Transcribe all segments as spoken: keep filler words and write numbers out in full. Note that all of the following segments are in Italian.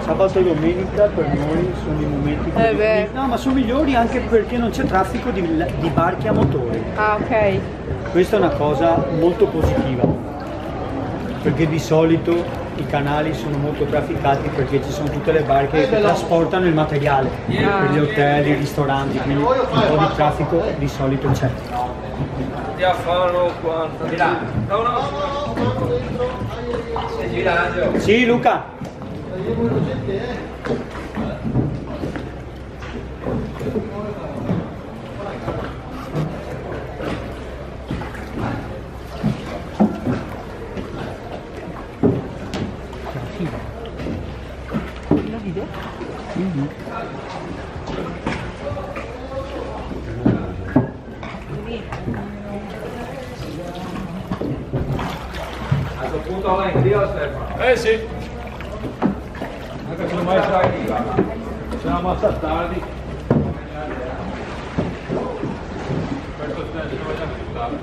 Sabato e domenica per noi sono i momenti più Eh beh. no, ma sono migliori anche perché non c'è traffico di, di barche a motore. Ah, ok. Questa è una cosa molto positiva, perché di solito i canali sono molto trafficati perché ci sono tutte le barche che trasportano il materiale per gli hotel, i ristoranti, quindi un po' di traffico di solito c'è. Sì, Luca. Lo vide? Mm-hmm. A questo punto va in giro, Stefano? Eh sì. Anche se non mai sai di là. Siamo abbastanza tardi. Questo stesso dove siamo stati.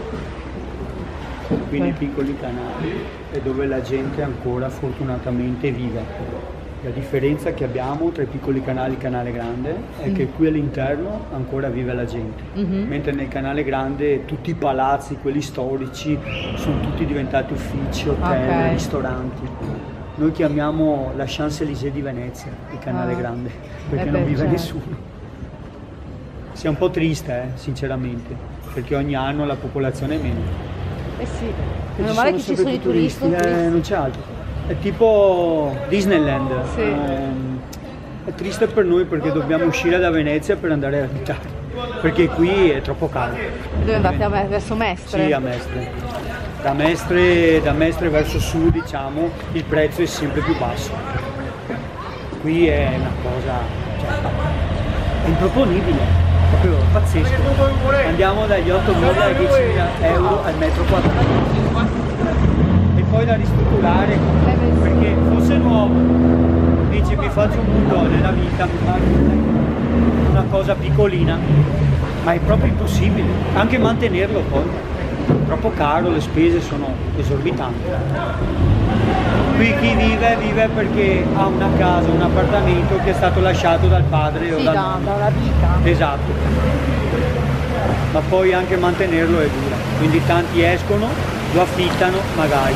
Qui nei piccoli canali è dove la gente ancora fortunatamente vive. La differenza che abbiamo tra i piccoli canali e il canale grande è Sì. che qui all'interno ancora vive la gente, Mhm. mentre nel canale grande tutti i palazzi, quelli storici, sono tutti diventati uffici, hotel, Ok. ristoranti. Noi chiamiamo la Champs-Élysées di Venezia, il canale Ah. grande, perché Eh non beh, vive certo. nessuno. Sia un po' triste, eh, sinceramente, perché ogni anno la popolazione è meno. Eh sì. E Meno male che ci sempre sono i più turisti. eh, non c'è altro. È tipo Disneyland. Sì. Ehm, è triste per noi perché dobbiamo uscire da Venezia per andare a abitare, perché qui è troppo caldo. Dove andate a me- verso Mestre? Sì, a Mestre. Da Mestre, da Mestre verso sud, diciamo, il prezzo è sempre più basso. Qui è una cosa, cioè, è improponibile, proprio pazzesco. Andiamo dagli ottomila ai diecimila euro al metro quadrato. E poi da ristrutturare, perché fosse nuovo, dici mi faccio un buco nella vita, mi faccio una cosa piccolina, ma è proprio impossibile, anche mantenerlo poi, troppo caro, le spese sono esorbitanti. Qui chi vive, vive perché ha una casa, un appartamento che è stato lasciato dal padre o Sì, dal da, nonno. da una vita. Esatto, ma poi anche mantenerlo è dura, quindi tanti escono, lo affittano magari.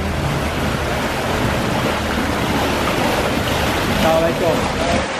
Ciao vecchio.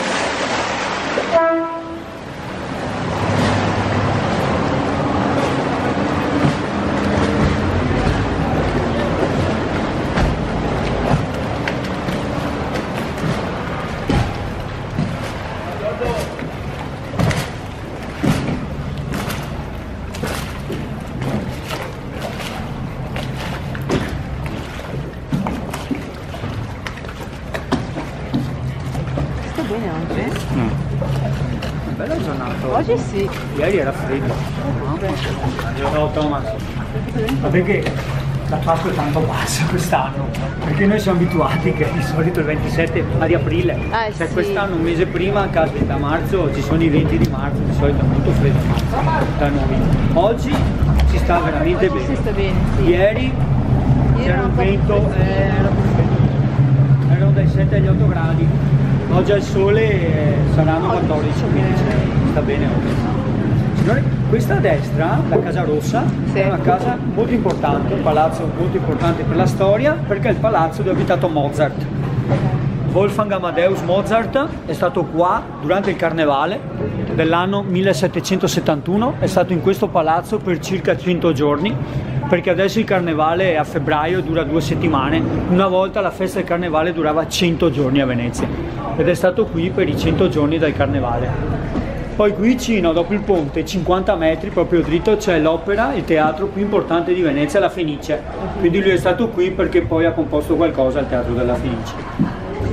Sto bene oggi? Bella giornata. Oggi sì. Ieri era freddo. Ciao Thomas. Ma perché la Pasqua è tanto bassa quest'anno? Perché noi siamo abituati che di solito il ventisette va di aprile. Eh, Se sì. quest'anno un mese prima, caspita, a marzo ci sono i venti di marzo, di solito è molto freddo a marzo da noi. Oggi si sta veramente Oggi bene. si sta bene, sì. Ieri Ieri c'era era un un po' vento, più freddo. eh, era più freddo. Erano dai sette agli otto gradi. Oggi al sole eh, saranno quattordici quindici. Sta bene oggi. Signore, questa a destra, la Casa Rossa, Sì. è una casa molto importante, un palazzo molto importante per la storia, perché è il palazzo dove ha abitato Mozart. Wolfgang Amadeus Mozart è stato qua durante il carnevale dell'anno millesettecentosettantuno, è stato in questo palazzo per circa cento giorni, perché adesso il carnevale è a febbraio e dura due settimane, una volta la festa del carnevale durava cento giorni a Venezia ed è stato qui per i cento giorni del carnevale. Poi qui vicino, dopo il ponte, cinquanta metri proprio dritto, c'è l'opera, il teatro più importante di Venezia, la Fenice. Quindi lui è stato qui perché poi ha composto qualcosa al teatro della Fenice.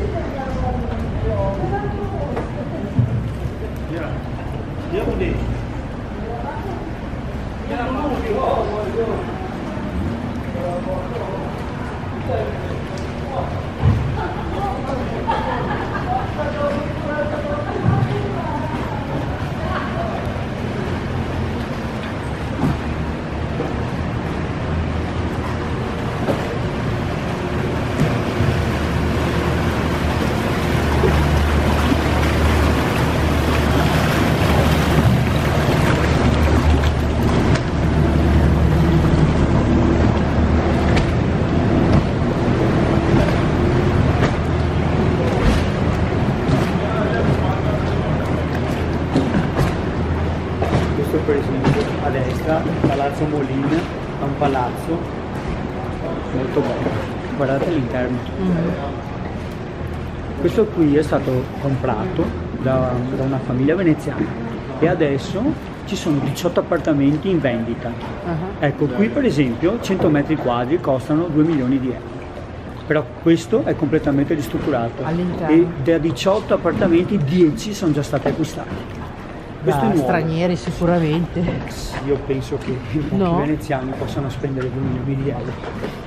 Andiamo dentro. Venezia, Palazzo Molin, è un palazzo molto bello, guardate l'interno. Mm. Questo qui è stato comprato da, da una famiglia veneziana e adesso ci sono diciotto appartamenti in vendita. Uh-huh. Ecco, qui per esempio cento metri quadri costano due milioni di euro. Però questo è completamente ristrutturato e da diciotto appartamenti dieci sono già stati acquistati. Questo da è nuovo. Stranieri sicuramente. Io penso che i no. veneziani possano spendere due milioni di euro.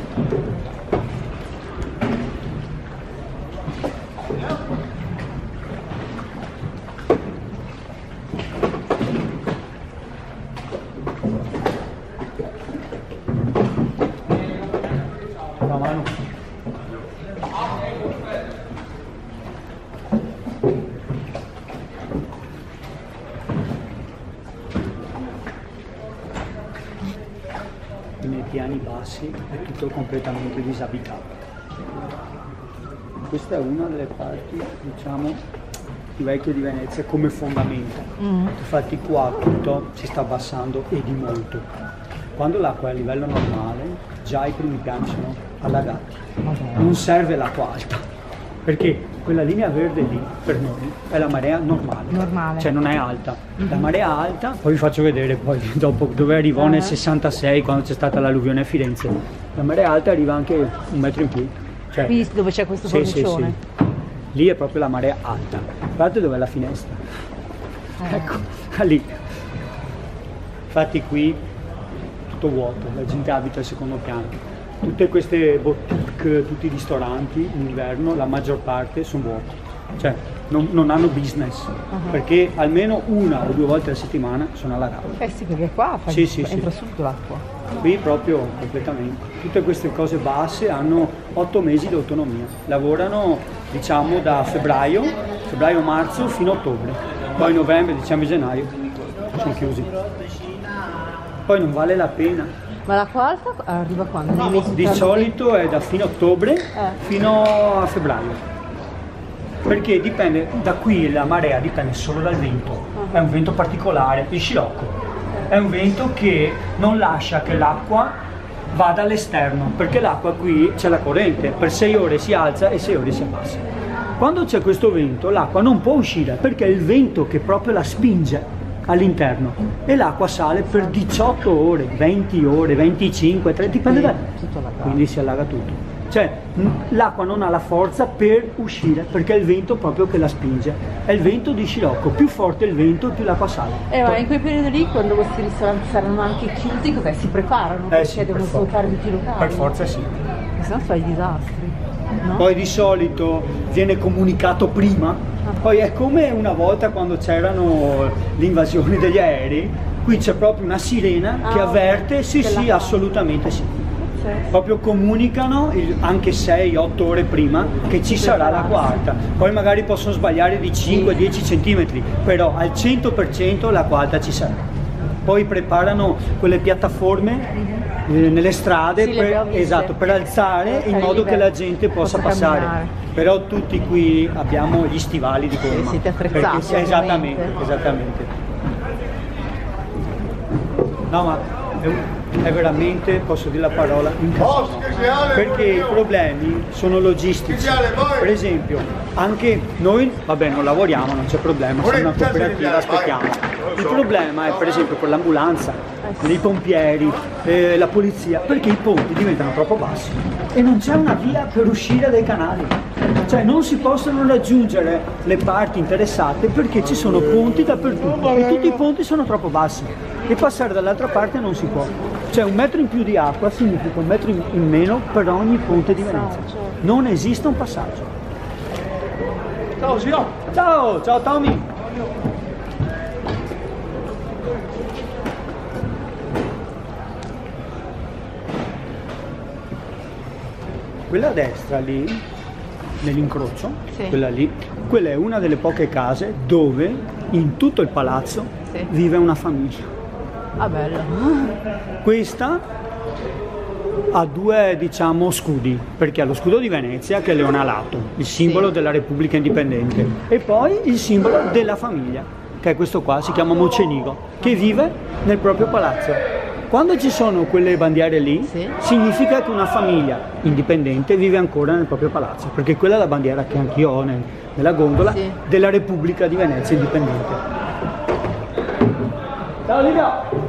Nei piani bassi è tutto completamente disabitato. Questa è una delle parti, diciamo, più vecchie di Venezia come fondamento. Mm. Infatti qua tutto si sta abbassando e di molto. Quando l'acqua è a livello normale, già i primi piani sono allagati. Okay. Non serve l'acqua alta, perché quella linea verde lì per noi è la marea normale, normale. Cioè non è alta. Mm-hmm. La marea alta, poi vi faccio vedere poi dopo dove arrivò uh-huh. nel sessantasei quando c'è stata l'alluvione a Firenze. La marea alta arriva anche un metro in più. Cioè, qui dove c'è questo sì, porticione? Sì, sì. Lì è proprio la marea alta. Guardate dov'è la finestra. Eh. Ecco, lì. Infatti qui tutto vuoto, la gente abita al secondo piano. Tutte queste boutique, tutti i ristoranti in inverno, la maggior parte sono vuoti, cioè non, non hanno business, uh-huh. perché almeno una o due volte a settimana sono allagati. Eh sì, perché qua fa sì, sì, entra sì. subito l'acqua. Qui proprio completamente. Tutte queste cose basse hanno otto mesi di autonomia, lavorano diciamo da febbraio, febbraio-marzo fino a ottobre, poi novembre, dicembre, gennaio sono chiusi. Poi non vale la pena. Ma l'acqua alta arriva quando? Nei mesi di solito è da fine ottobre eh. fino a febbraio, perché dipende, da qui la marea dipende solo dal vento, uh-huh. è un vento particolare, il scirocco, è un vento che non lascia che l'acqua vada all'esterno, perché l'acqua qui c'è la corrente, per sei ore si alza e sei ore si abbassa. Quando c'è questo vento l'acqua non può uscire, perché è il vento che proprio la spinge all'interno e l'acqua sale per diciotto ore, venti ore, venticinque, trenta, dipende da... quindi si allaga tutto. Cioè l'acqua non ha la forza per uscire perché è il vento proprio che la spinge, è il vento di scirocco, più forte il vento più l'acqua sale. E eh, ma in quei periodi lì, quando questi ristoranti saranno anche chiusi, cos'è? Si preparano? Eh perché sì, devono per svuotare tutti i locali? Per forza sì. Se no fai disastri. No? Poi di solito viene comunicato prima. Poi è come una volta quando c'erano le invasioni degli aerei, qui c'è proprio una sirena ah, che avverte, sì sì, fa. assolutamente sì. sì. Proprio comunicano il, anche sei otto ore prima che ci sarà l'acqua alta. Poi magari possono sbagliare di cinque dieci centimetri, però al cento per cento l'acqua alta ci sarà. Poi preparano quelle piattaforme mm-hmm. eh, nelle strade sì, per, esatto, per alzare in modo che la gente possa, possa passare. Camminare. Però tutti qui abbiamo gli stivali di gomma. Siete attrezzati. Perché, esattamente, esattamente. No, ma è, è veramente, posso dire la parola, incazzato. Perché i problemi sono logistici. Per esempio, anche noi, vabbè, non lavoriamo, non c'è problema, siamo una cooperativa, aspettiamo. Il problema è per esempio per l'ambulanza, i pompieri, eh, la polizia, perché i ponti diventano troppo bassi e non c'è una via per uscire dai canali. Cioè non si possono raggiungere le parti interessate perché ci sono ponti dappertutto e tutti i ponti sono troppo bassi e passare dall'altra parte non si può. Cioè un metro in più di acqua significa un metro in, in meno per ogni ponte di Venezia. Non esiste un passaggio. Ciao Gino! Ciao! Ciao Tommy! Quella a destra lì, nell'incrocio, sì. quella lì, quella è una delle poche case dove in tutto il palazzo sì. vive una famiglia. Ah, bello. Questa ha due, diciamo, scudi, perché ha lo scudo di Venezia che è il leone alato, il simbolo sì. della Repubblica Indipendente, e poi il simbolo della famiglia, che che è questo qua, si chiama Mocenigo, che vive nel proprio palazzo. Quando ci sono quelle bandiere lì, sì, significa che una famiglia indipendente vive ancora nel proprio palazzo, perché quella è la bandiera che anch'io ho nel, nella gondola, sì, della Repubblica di Venezia indipendente. Ciao Livia!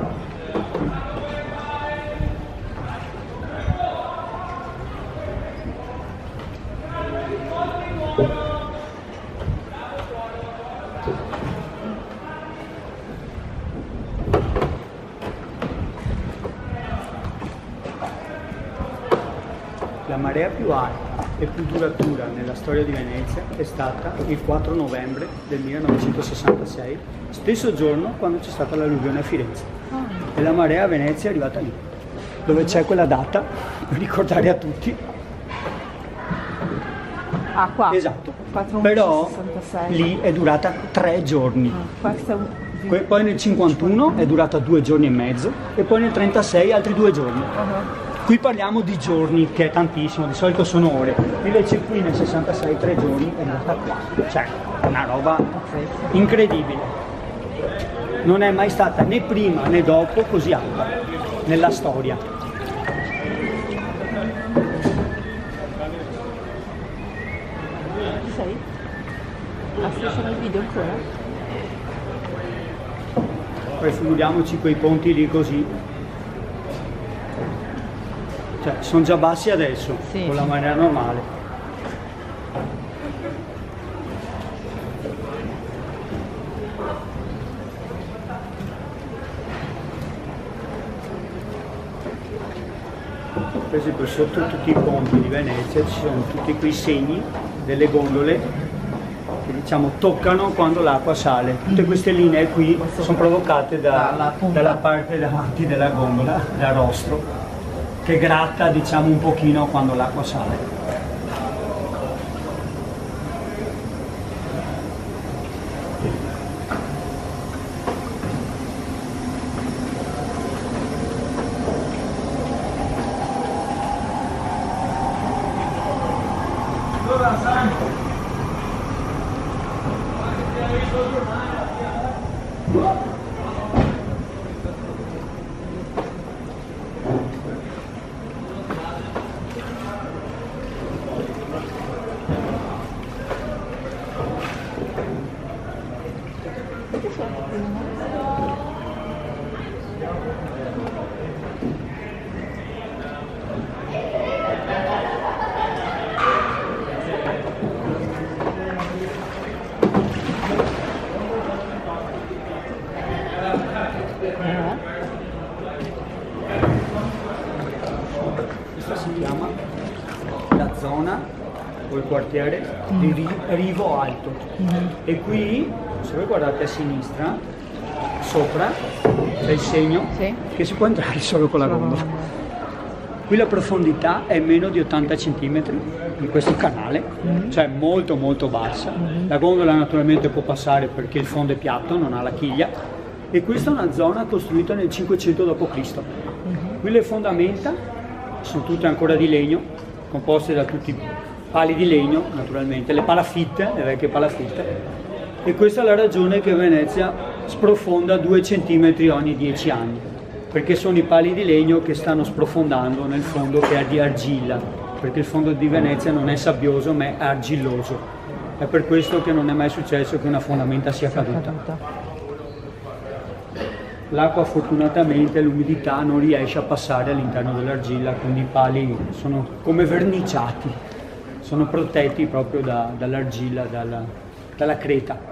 La marea più alta e più duratura nella storia di Venezia è stata il quattro novembre del millenovecentosessantasei, stesso giorno quando c'è stata l'alluvione a Firenze. E la marea a Venezia è arrivata lì, dove c'è quella data, per ricordare a tutti. Ah, qua? Esatto. Però lì è durata tre giorni. Ah, è un... Poi nel cinquantuno è durata due giorni e mezzo e poi nel trentasei altri due giorni. Uh-huh. Qui parliamo di giorni, che è tantissimo, di solito sono ore, invece qui nel sessantasei tre giorni è andata qua, cioè una roba incredibile. Non è mai stata né prima né dopo così alta nella storia. Chi sei? Ah, stai facendo il video ancora? Poi figuriamoci quei ponti lì così. Cioè, sono già bassi adesso, sì, con la maniera normale. Per esempio sotto tutti i ponti di Venezia ci sono tutti quei segni delle gondole che diciamo toccano quando l'acqua sale. Tutte queste linee qui sono provocate da, dalla parte davanti della gondola, da rostro, che gratta diciamo un pochino quando l'acqua sale. Questa si chiama la zona o il quartiere di Rivo Alto. Mm-hmm. E qui, se voi guardate a sinistra, sopra c'è il segno, sì, che si può entrare solo con la gondola. Qui la profondità è meno di ottanta centimetri in questo canale, mm-hmm, cioè molto molto bassa. Mm-hmm. La gondola naturalmente può passare perché il fondo è piatto, non ha la chiglia. E questa è una zona costruita nel cinquecento dopo Cristo. Mm-hmm. Qui le fondamenta sono tutte ancora di legno, composte da tutti pali di legno, naturalmente, le palafitte, le vecchie palafitte. E questa è la ragione che Venezia sprofonda due centimetri ogni dieci anni, perché sono i pali di legno che stanno sprofondando nel fondo che è di argilla, perché il fondo di Venezia non è sabbioso ma è argilloso. È per questo che non è mai successo che una fondamenta sia caduta. L'acqua fortunatamente, l'umidità non riesce a passare all'interno dell'argilla, quindi i pali sono come verniciati, sono protetti proprio da, dall'argilla, dalla, dalla creta.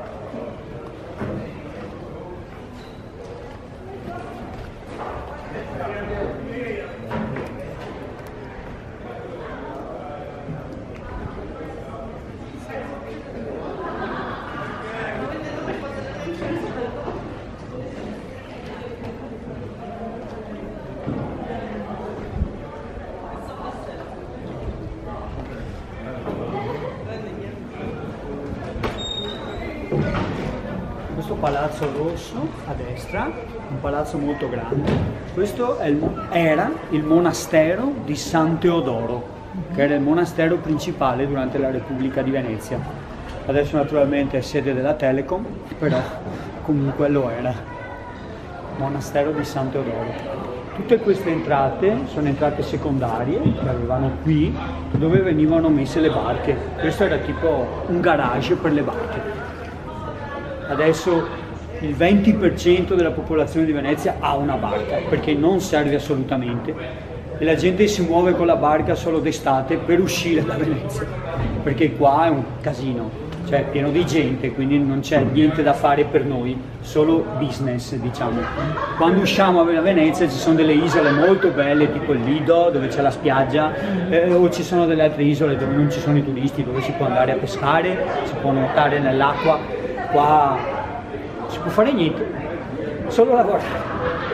Questo palazzo rosso a destra, un palazzo molto grande, questo è il, era il monastero di San Teodoro, che era il monastero principale durante la Repubblica di Venezia. adesso naturalmente è sede della Telecom, però comunque lo era. Monastero di San Teodoro. Tutte queste entrate sono entrate secondarie che avevano qui, dove venivano messe le barche. Questo era tipo un garage per le barche. Adesso il venti per cento della popolazione di Venezia ha una barca, perché non serve assolutamente, e la gente si muove con la barca solo d'estate per uscire da Venezia, perché qua è un casino. Cioè è pieno di gente, quindi non c'è niente da fare per noi, solo business, diciamo. Quando usciamo a Venezia ci sono delle isole molto belle, tipo il Lido, dove c'è la spiaggia, eh, o ci sono delle altre isole dove non ci sono i turisti, dove si può andare a pescare, si può nuotare nell'acqua. Qua si può fare niente, solo lavorare.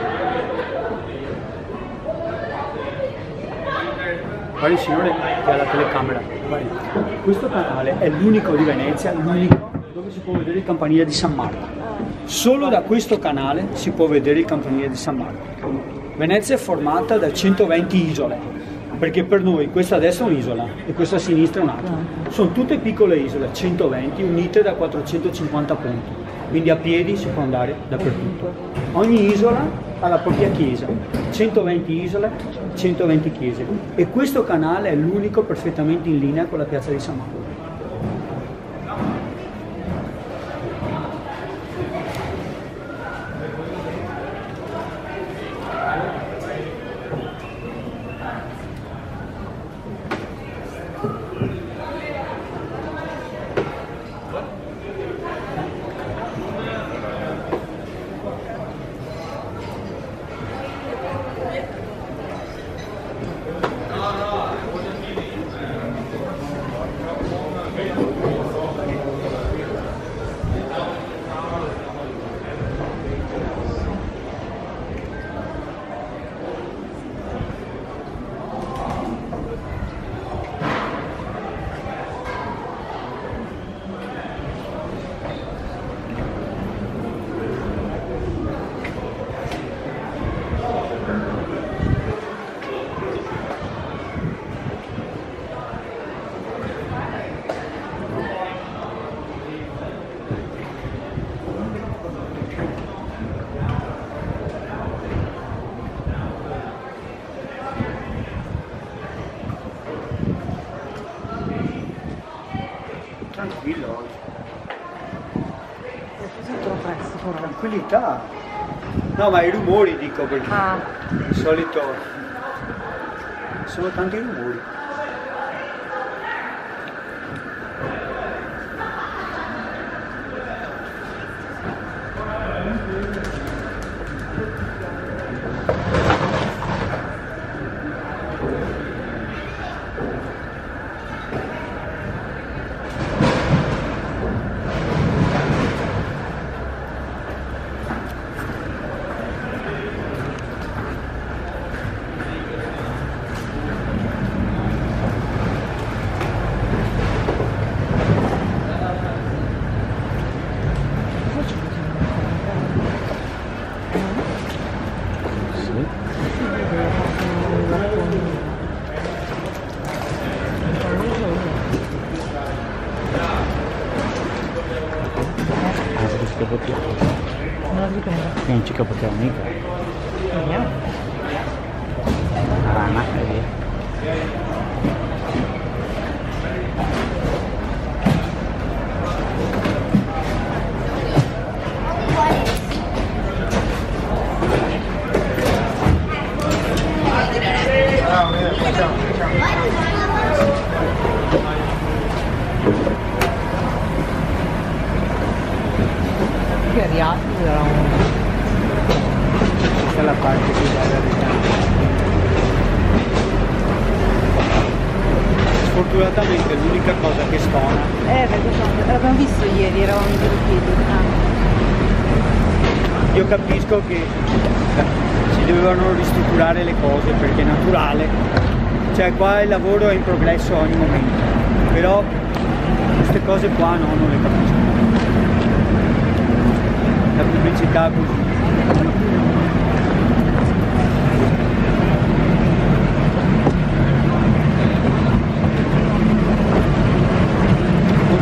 Guarda il signore che ha la telecamera. Guarda. Questo canale è l'unico di Venezia, l'unico dove si può vedere il campanile di San Marco. Solo da questo canale si può vedere il campanile di San Marco. Venezia è formata da centoventi isole, perché per noi questa a destra è un'isola e questa a sinistra è un'altra. Sono tutte piccole isole, centoventi, unite da quattrocentocinquanta punti. Quindi a piedi si può andare dappertutto. Ogni isola ha la propria chiesa, centoventi isole, centoventi chiese, e questo canale è l'unico perfettamente in linea con la piazza di San Marco. Tranquillo oggi. È così troppo presto però. Tranquillità. No, ma i rumori dico, perché Ah. di solito sono tanti rumori. Non lo riprendo. Non ci capotiamo mica. Vediamo. Rana e via. Che arrivato era un... Questa è la parte più bella del campo. Sfortunatamente l'unica cosa che stona. Eh, perché sono... l'abbiamo visto ieri, eravamo divertiti. Ah. Io capisco che si dovevano ristrutturare le cose perché è naturale, cioè qua il lavoro è in progresso ogni momento, però queste cose qua no, non le capisco. La pubblicità così.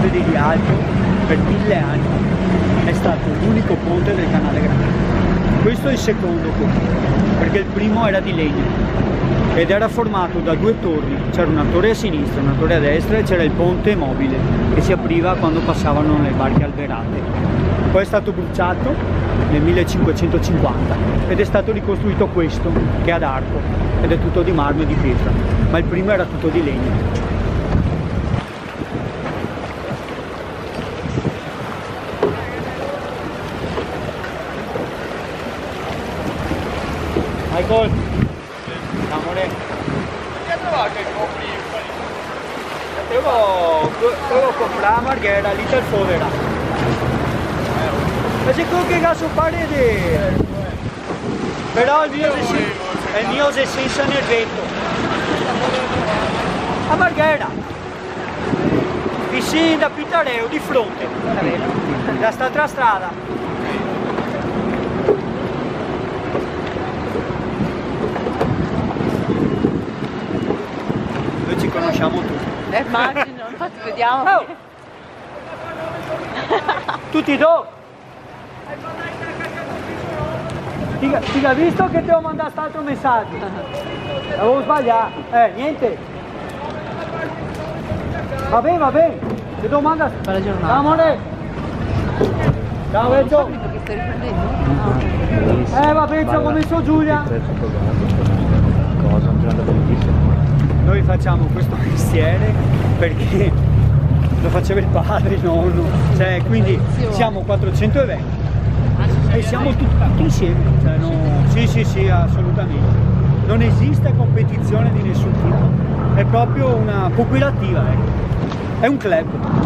ponte di Rialto per mille anni, è stato l'unico ponte del canale Grande. Questo è il secondo ponte, perché il primo era di legno ed era formato da due torri, c'era una torre a sinistra e una torre a destra e c'era il ponte mobile che si apriva quando passavano le barche alberate. Poi è stato bruciato nel millecinquecentocinquanta ed è stato ricostruito questo, che è ad arco ed è tutto di marmo e di pietra, ma il primo era tutto di legno. Michael, amore. Yo puedo comprar marguera, little fodera. Mas creo que gasto parede. Però il mio è il mio è senza nervetto. A marghera. Vicino da Pitareo, di fronte. Da st'altra strada. Noi ci conosciamo tutti. Eh, immagino, infatti vediamo. Oh. Tutti do. Ti, ti ha visto che ti ho mandato quest'altro messaggio? Avevo sbagliato. Eh, niente. Va bene, va bene. Ti domanda. Buona giornata. Ciao amore. Ciao Vecchio. Che stai riprendendo? Eh vabbè, ci ho messo Giulia. Cosa, un giorno bellissimo. Noi facciamo questo mestiere perché lo faceva il padre, il nonno, cioè quindi siamo quattrocentoventi e siamo tutti, tutti insieme, cioè, no, sì sì sì assolutamente, non esiste competizione di nessun tipo, è proprio una cooperativa, ecco. È un club.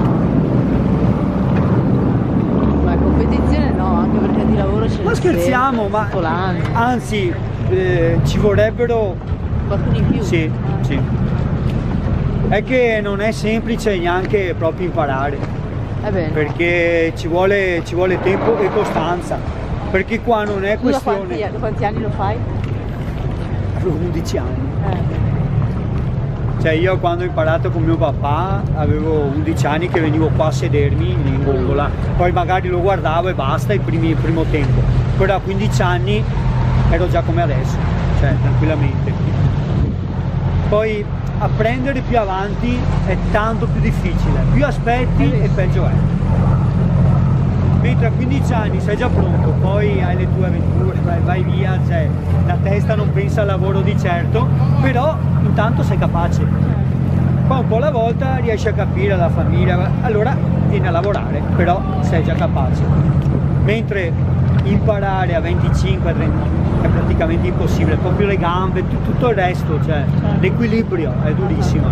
Ma competizione no, anche perché di lavoro ce ne Ma scherziamo, ma tutto l'anno. anzi eh, ci vorrebbero Qualcuno in più? Sì, sì. È che non è semplice neanche proprio imparare, Eh beh, no. perché ci vuole, ci vuole tempo e costanza, perché qua non è Tu da quanti, questione... da quanti anni lo fai? Avevo undici anni, Eh. cioè io quando ho imparato con mio papà avevo undici anni che venivo qua a sedermi in gondola, poi magari lo guardavo e basta il, primi, il primo tempo, però a quindici anni ero già come adesso, cioè tranquillamente. Poi apprendere più avanti è tanto più difficile, più aspetti e peggio è. Mentre a quindici anni sei già pronto, poi hai le tue avventure, vai, vai via, cioè la testa non pensa al lavoro di certo, però intanto sei capace. Poi un po' alla volta riesci a capire la famiglia, allora vieni a lavorare, però sei già capace. Mentre imparare a venticinque trenta è praticamente impossibile, proprio le gambe, tutto il resto, cioè l'equilibrio è durissimo.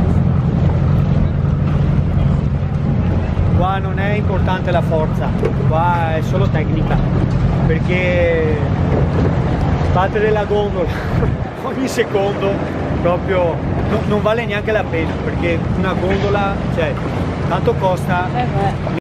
Qua non è importante la forza, qua è solo tecnica, perché battere la gondola ogni secondo proprio no, non vale neanche la pena, perché una gondola, cioè, tanto costa Eh beh.